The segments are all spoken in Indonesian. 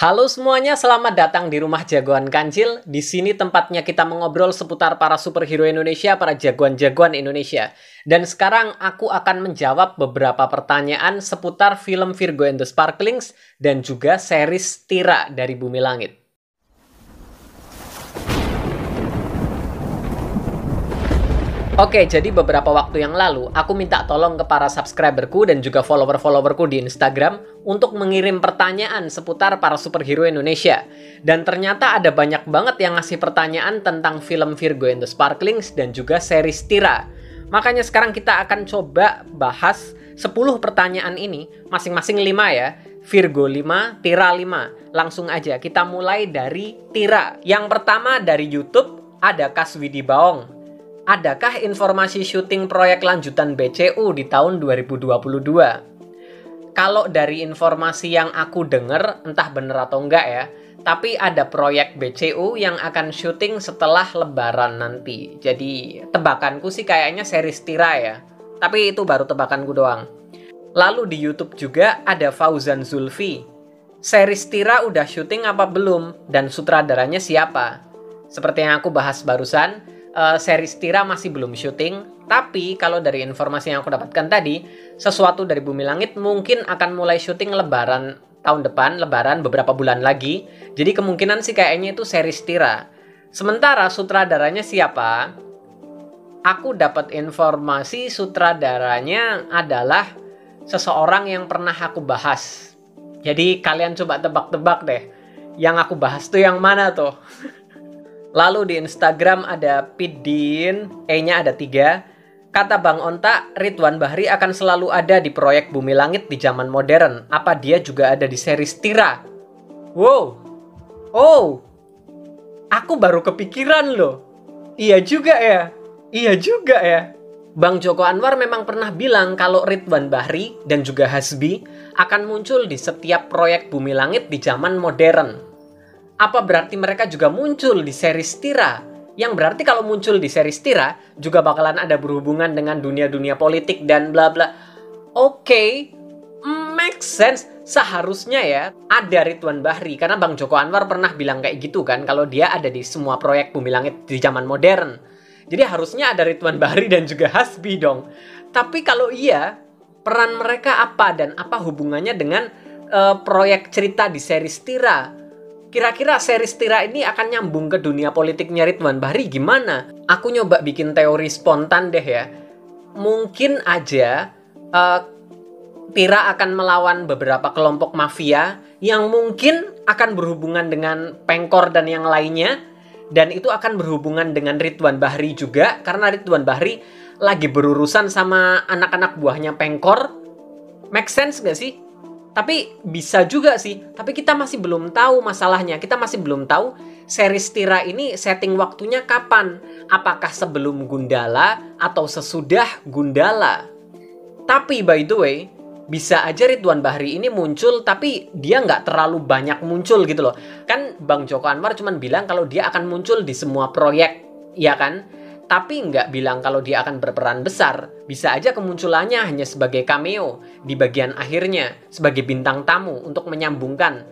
Halo semuanya, selamat datang di Rumah Jagoan Kancil. Di sini tempatnya kita mengobrol seputar para superhero Indonesia, para jagoan-jagoan Indonesia. Dan sekarang aku akan menjawab beberapa pertanyaan seputar film Virgo and the Sparklings dan juga series Tira dari Bumi Langit. Oke, jadi beberapa waktu yang lalu, aku minta tolong ke para subscriberku dan juga follower-followerku di Instagram untuk mengirim pertanyaan seputar para superhero Indonesia. Dan ternyata ada banyak banget yang ngasih pertanyaan tentang film Virgo and the Sparklings dan juga series Tira. Makanya sekarang kita akan coba bahas 10 pertanyaan ini, masing-masing 5 ya. Virgo 5, Tira 5. Langsung aja, kita mulai dari Tira. Yang pertama dari YouTube, ada Kaswidi Baong. Adakah informasi syuting proyek lanjutan BCU di tahun 2022? Kalau dari informasi yang aku dengar, entah bener atau enggak ya, tapi ada proyek BCU yang akan syuting setelah Lebaran nanti. Jadi tebakanku sih kayaknya series Tira ya. Tapi itu baru tebakanku doang. Lalu di YouTube juga ada Fauzan Zulfi. Series Tira udah syuting apa belum? Dan sutradaranya siapa? Seperti yang aku bahas barusan, series Tira masih belum syuting, tapi kalau dari informasi yang aku dapatkan tadi, sesuatu dari Bumi Langit mungkin akan mulai syuting Lebaran tahun depan, Lebaran beberapa bulan lagi. Jadi kemungkinan sih kayaknya itu series Tira. Sementara sutradaranya siapa? Aku dapat informasi sutradaranya adalah seseorang yang pernah aku bahas. Jadi kalian coba tebak-tebak deh, yang aku bahas tuh yang mana tuh? Lalu di Instagram ada Pidin, E-nya ada 3. Kata Bang Onta, Ridwan Bahri akan selalu ada di proyek Bumi Langit di zaman modern. Apa dia juga ada di series Tira? Wow. Oh. Aku baru kepikiran loh. Iya juga ya. Iya juga ya. Bang Joko Anwar memang pernah bilang kalau Ridwan Bahri dan juga Hasbi akan muncul di setiap proyek Bumi Langit di zaman modern. Apa berarti mereka juga muncul di series Tira? Yang berarti kalau muncul di series Tira juga bakalan ada berhubungan dengan dunia-dunia politik dan bla bla. Oke, make sense. Seharusnya ya ada Ridwan Bahri, karena Bang Joko Anwar pernah bilang kayak gitu kan, kalau dia ada di semua proyek Bumi Langit di zaman modern. Jadi harusnya ada Ridwan Bahri dan juga Hasbi dong. Tapi kalau iya, peran mereka apa dan apa hubungannya dengan proyek cerita di series Tira? Kira-kira series Tira ini akan nyambung ke dunia politiknya Ridwan Bahri gimana? Aku nyoba bikin teori spontan deh ya. Mungkin aja Tira akan melawan beberapa kelompok mafia yang mungkin akan berhubungan dengan Pengkor dan yang lainnya. Dan itu akan berhubungan dengan Ridwan Bahri juga, karena Ridwan Bahri lagi berurusan sama anak-anak buahnya Pengkor. Make sense gak sih? Tapi bisa juga sih, tapi kita masih belum tahu masalahnya. Kita masih belum tahu series Tira ini setting waktunya kapan. Apakah sebelum Gundala atau sesudah Gundala. Tapi by the way, bisa aja Ridwan Bahri ini muncul tapi dia nggak terlalu banyak muncul gitu loh. Kan Bang Joko Anwar cuma bilang kalau dia akan muncul di semua proyek, ya kan? Tapi nggak bilang kalau dia akan berperan besar. Bisa aja kemunculannya hanya sebagai cameo di bagian akhirnya, sebagai bintang tamu untuk menyambungkan.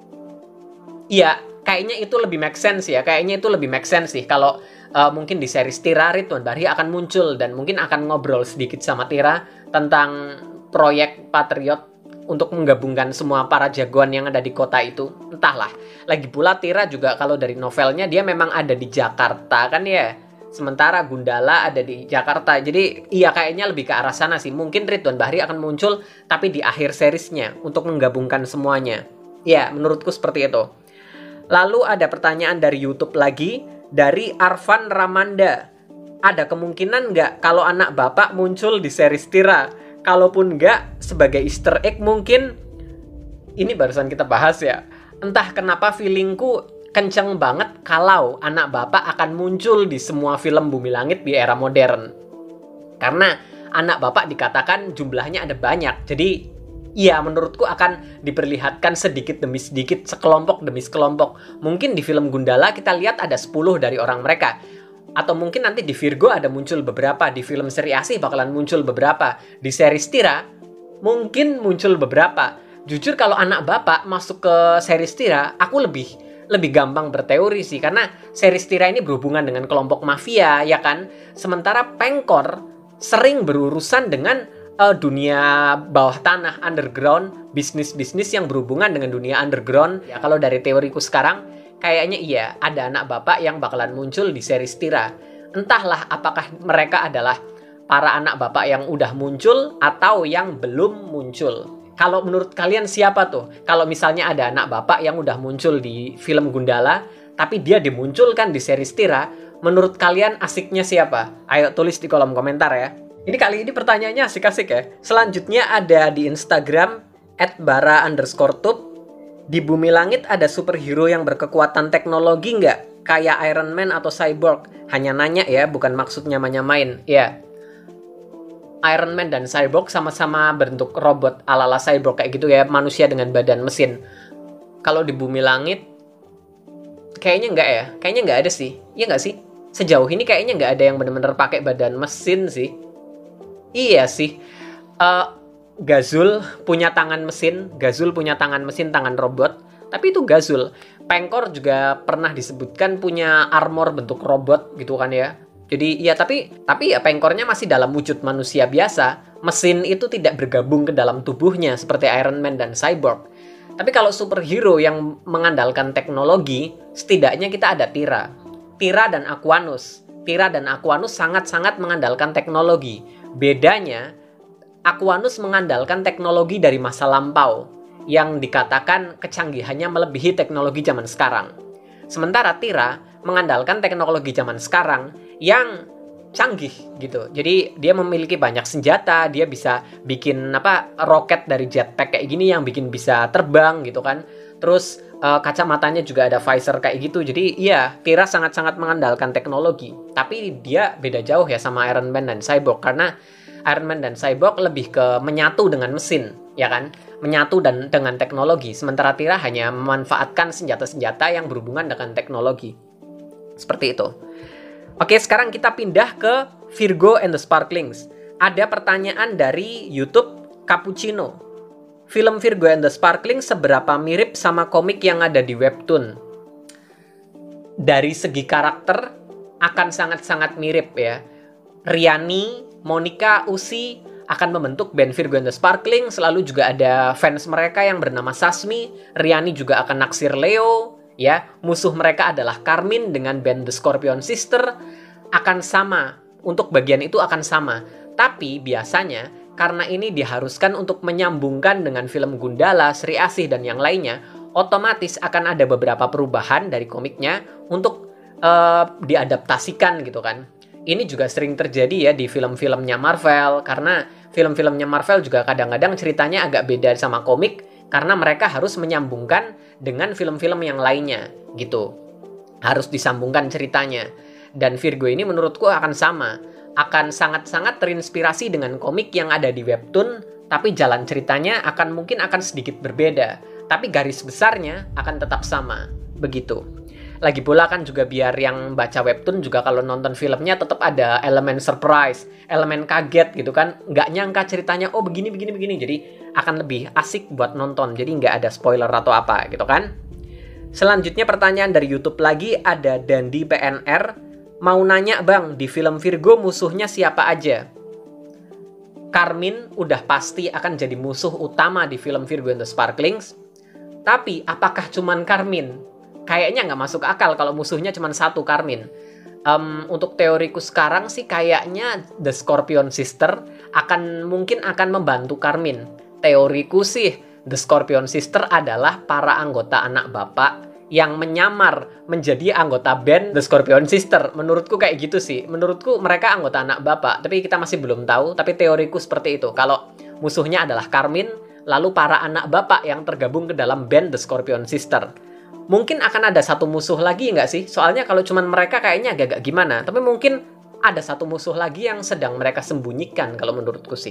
Iya, kayaknya itu lebih make sense ya. Kayaknya itu lebih make sense sih. Kalau mungkin di series Tira, Ridwan Bahri akan muncul dan mungkin akan ngobrol sedikit sama Tira tentang proyek Patriot untuk menggabungkan semua para jagoan yang ada di kota itu. Entahlah. Lagi pula Tira juga kalau dari novelnya dia memang ada di Jakarta kan ya. Sementara Gundala ada di Jakarta. Jadi iya kayaknya lebih ke arah sana sih. Mungkin Ridwan Bahri akan muncul tapi di akhir seriesnya untuk menggabungkan semuanya. Ya, menurutku seperti itu. Lalu ada pertanyaan dari YouTube lagi, dari Arvan Ramanda. Ada kemungkinan nggak kalau anak bapak muncul di series Tira? Kalaupun nggak, sebagai easter egg mungkin. Ini barusan kita bahas ya. Entah kenapa feelingku kenceng banget kalau anak bapak akan muncul di semua film Bumi Langit di era modern. Karena anak bapak dikatakan jumlahnya ada banyak. Jadi iya menurutku akan diperlihatkan sedikit demi sedikit, sekelompok demi sekelompok. Mungkin di film Gundala kita lihat ada 10 dari orang mereka. Atau mungkin nanti di Virgo ada muncul beberapa. Di film Seri Asih bakalan muncul beberapa. Di series Tira mungkin muncul beberapa. Jujur kalau anak bapak masuk ke series Tira, aku lebih gampang berteori sih, karena series Tira ini berhubungan dengan kelompok mafia, ya kan? Sementara Pengkor sering berurusan dengan dunia bawah tanah, underground, bisnis-bisnis yang berhubungan dengan dunia underground. Ya, kalau dari teoriku sekarang, kayaknya iya, ada anak bapak yang bakalan muncul di series Tira. Entahlah apakah mereka adalah para anak bapak yang udah muncul atau yang belum muncul. Kalau menurut kalian siapa tuh? Kalau misalnya ada anak bapak yang udah muncul di film Gundala, tapi dia dimunculkan di series Tira, menurut kalian asiknya siapa? Ayo tulis di kolom komentar ya. Ini kali ini pertanyaannya asik-asik ya. Selanjutnya ada di Instagram @bara_tube. Di bumi langit ada superhero yang berkekuatan teknologi nggak? Kayak Iron Man atau Cyborg? Hanya nanya ya, bukan maksudnya nyamain. Ya, Iron Man dan Cyborg sama-sama bentuk robot ala-ala Cyborg kayak gitu ya, manusia dengan badan mesin. Kalau di bumi langit, kayaknya nggak ya? Kayaknya nggak ada sih. Iya nggak sih? Sejauh ini kayaknya nggak ada yang benar-benar pakai badan mesin sih. Iya sih. Gazul punya tangan mesin, tangan robot, tapi itu Gazul. Pengkor juga pernah disebutkan punya armor bentuk robot gitu kan ya. Jadi ya tapi ya Pengkornya masih dalam wujud manusia biasa. Mesin itu tidak bergabung ke dalam tubuhnya seperti Iron Man dan Cyborg. Tapi kalau superhero yang mengandalkan teknologi, setidaknya kita ada Tira. Tira dan Aquanus. Tira dan Aquanus sangat-sangat mengandalkan teknologi. Bedanya, Aquanus mengandalkan teknologi dari masa lampau yang dikatakan kecanggihannya melebihi teknologi zaman sekarang. Sementara Tira mengandalkan teknologi zaman sekarang yang canggih gitu. Jadi dia memiliki banyak senjata, dia bisa bikin roket dari jetpack kayak gini yang bikin bisa terbang gitu kan. Terus kacamatanya juga ada visor kayak gitu. Jadi iya, Tira sangat-sangat mengandalkan teknologi. Tapi dia beda jauh ya sama Iron Man dan Cyborg, karena Iron Man dan Cyborg lebih ke menyatu dengan mesin, ya kan? Menyatu dengan teknologi. Sementara Tira hanya memanfaatkan senjata-senjata yang berhubungan dengan teknologi. Seperti itu. Oke, sekarang kita pindah ke Virgo and the Sparklings. Ada pertanyaan dari YouTube Cappuccino. Film Virgo and the Sparklings seberapa mirip sama komik yang ada di webtoon? Dari segi karakter akan sangat-sangat mirip ya. Riani, Monica, Uzi akan membentuk band Virgo and the Sparklings. Selalu juga ada fans mereka yang bernama Sasmi. Riani juga akan naksir Leo. Ya, musuh mereka adalah Carmine dengan band The Scorpion Sister. Akan sama, untuk bagian itu akan sama. Tapi biasanya, karena ini diharuskan untuk menyambungkan dengan film Gundala, Sri Asih, dan yang lainnya, otomatis akan ada beberapa perubahan dari komiknya untuk diadaptasikan gitu kan. Ini juga sering terjadi ya di film-filmnya Marvel, karena film-filmnya Marvel juga kadang-kadang ceritanya agak beda sama komik, karena mereka harus menyambungkan dengan film-film yang lainnya, gitu. Harus disambungkan ceritanya. Dan Virgo ini menurutku akan sama. Akan sangat-sangat terinspirasi dengan komik yang ada di webtoon, tapi jalan ceritanya mungkin akan sedikit berbeda. Tapi garis besarnya akan tetap sama. Begitu. Lagi pula kan juga biar yang baca webtoon juga kalau nonton filmnya tetap ada elemen surprise, elemen kaget gitu kan. Nggak nyangka ceritanya, oh begini. Jadi akan lebih asik buat nonton. Jadi nggak ada spoiler atau apa gitu kan. Selanjutnya pertanyaan dari YouTube lagi, ada Dandi PNR. Mau nanya bang, di film Virgo musuhnya siapa aja? Carmine udah pasti akan jadi musuh utama di film Virgo and the Sparklings. Tapi apakah cuman Carmine? Kayaknya nggak masuk akal kalau musuhnya cuma satu, Carmine. Untuk teoriku sekarang sih kayaknya The Scorpion Sister mungkin akan membantu Carmine. Teoriku sih The Scorpion Sister adalah para anggota anak bapak yang menyamar menjadi anggota band The Scorpion Sister. Menurutku kayak gitu sih. Menurutku mereka anggota anak bapak, tapi kita masih belum tahu. Tapi teoriku seperti itu. Kalau musuhnya adalah Carmine, lalu para anak bapak yang tergabung ke dalam band The Scorpion Sister. Mungkin akan ada satu musuh lagi nggak sih? Soalnya kalau cuman mereka kayaknya agak gimana. Tapi mungkin ada satu musuh lagi yang sedang mereka sembunyikan kalau menurutku sih.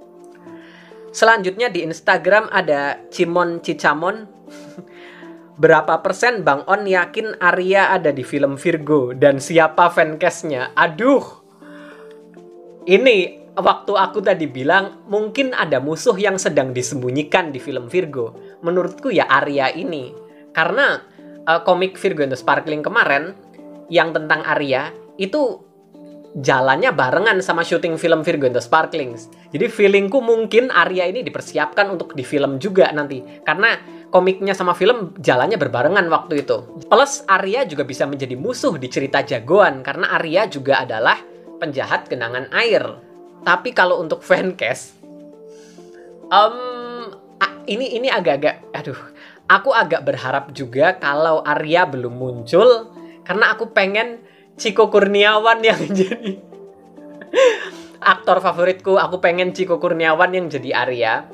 Selanjutnya di Instagram ada Cimon Cicamon. Berapa persen Bang On yakin Arya ada di film Virgo? Dan siapa fancastnya? Aduh. Ini waktu aku tadi bilang mungkin ada musuh yang sedang disembunyikan di film Virgo, menurutku ya Arya ini. Karena komik Virgo and the Sparkling kemarin yang tentang Arya itu jalannya barengan sama syuting film Virgo and the Sparklings. Jadi feelingku mungkin Arya ini dipersiapkan untuk di film juga nanti. Karena komiknya sama film jalannya berbarengan waktu itu. Plus Arya juga bisa menjadi musuh di cerita jagoan. Karena Arya juga adalah penjahat genangan air. Tapi kalau untuk fancast, ini agak-agak, aku agak berharap juga kalau Arya belum muncul. Karena aku pengen Chico Kurniawan yang jadi aktor favoritku. Aku pengen Chico Kurniawan yang jadi Arya.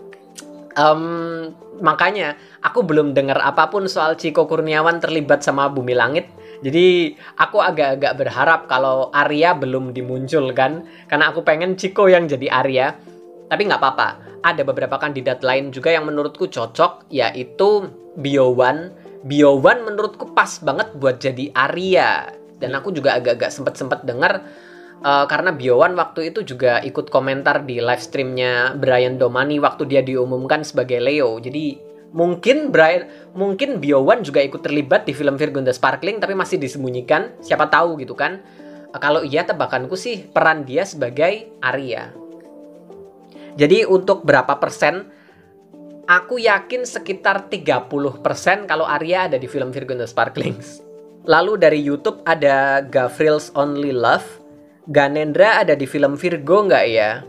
Makanya aku belum dengar apapun soal Chico Kurniawan terlibat sama Bumi Langit. Jadi aku agak-agak berharap kalau Arya belum dimunculkan. Karena aku pengen Chico yang jadi Arya. Tapi nggak apa-apa. Ada beberapa kandidat lain juga yang menurutku cocok. Yaitu Biowan. Biowan menurutku pas banget buat jadi Arya. Dan aku juga agak-agak sempet dengar karena Biowan waktu itu juga ikut komentar di live streamnya Brian Domani waktu dia diumumkan sebagai Leo. Jadi mungkin Biowan juga ikut terlibat di film Virgo and the Sparkling tapi masih disembunyikan. Siapa tahu gitu kan. Kalau iya tebakanku sih peran dia sebagai Arya. Jadi untuk berapa persen? Aku yakin sekitar 30% kalau Arya ada di film Virgo and the Sparklings. Lalu dari YouTube ada Gavril's Only Love. Ganendra ada di film Virgo nggak ya?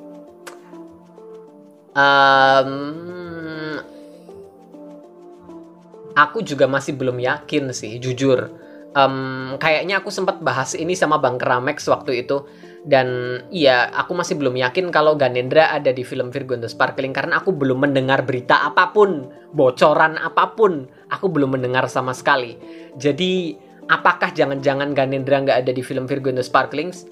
Aku juga masih belum yakin sih, jujur. Kayaknya aku sempat bahas ini sama Bang Keramex waktu itu. Dan iya, aku masih belum yakin kalau Ganendra ada di film Virgo and the Sparkling. Karena aku belum mendengar berita apapun, bocoran apapun. Aku belum mendengar sama sekali. Jadi, apakah jangan-jangan Ganendra nggak ada di film Virgo and the Sparklings?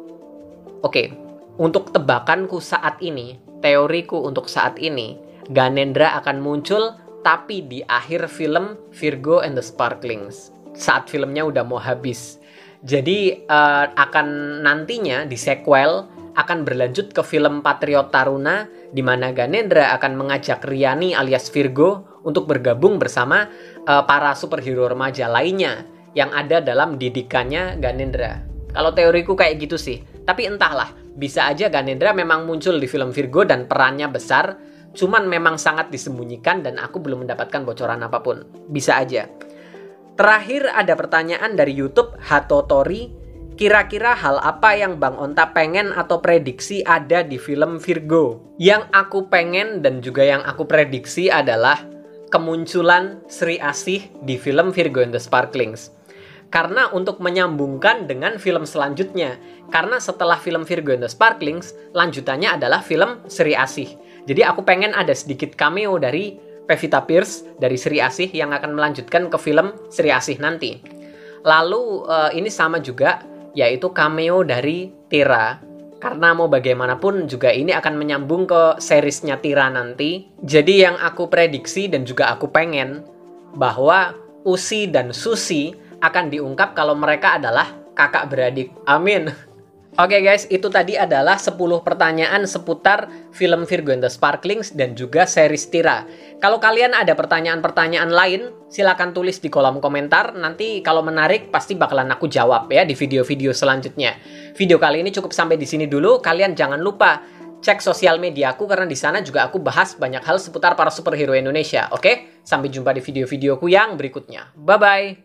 Oke, untuk tebakanku saat ini, teoriku untuk saat ini, Ganendra akan muncul tapi di akhir film Virgo and the Sparklings. Saat filmnya udah mau habis. Jadi akan nantinya di sequel akan berlanjut ke film Patriot Taruna di mana Ganendra akan mengajak Riani alias Virgo untuk bergabung bersama para superhero remaja lainnya yang ada dalam didikannya Ganendra. Kalau teoriku kayak gitu sih. Tapi entahlah, bisa aja Ganendra memang muncul di film Virgo dan perannya besar, cuman memang sangat disembunyikan dan aku belum mendapatkan bocoran apapun. Bisa aja. Terakhir ada pertanyaan dari YouTube Hatotori. Kira-kira hal apa yang Bang Onta pengen atau prediksi ada di film Virgo? Yang aku pengen dan juga yang aku prediksi adalah kemunculan Sri Asih di film Virgo and the Sparklings. Karena untuk menyambungkan dengan film selanjutnya. Karena setelah film Virgo and the Sparklings, lanjutannya adalah film Sri Asih. Jadi aku pengen ada sedikit cameo dari Pevita Pierce dari Sri Asih yang akan melanjutkan ke film Sri Asih nanti. Lalu ini sama juga, yaitu cameo dari Tira. Karena mau bagaimanapun juga ini akan menyambung ke seriesnya Tira nanti. Jadi yang aku prediksi dan juga aku pengen bahwa Usi dan Susi akan diungkap kalau mereka adalah kakak beradik. Amin. Oke guys, itu tadi adalah 10 pertanyaan seputar film Virgo and the Sparklings dan juga series Tira. Kalau kalian ada pertanyaan-pertanyaan lain, silakan tulis di kolom komentar. Nanti kalau menarik pasti bakalan aku jawab ya di video-video selanjutnya. Video kali ini cukup sampai di sini dulu. Kalian jangan lupa cek sosial mediaku karena di sana juga aku bahas banyak hal seputar para superhero Indonesia. Oke? Sampai jumpa di video-videoku yang berikutnya. Bye-bye.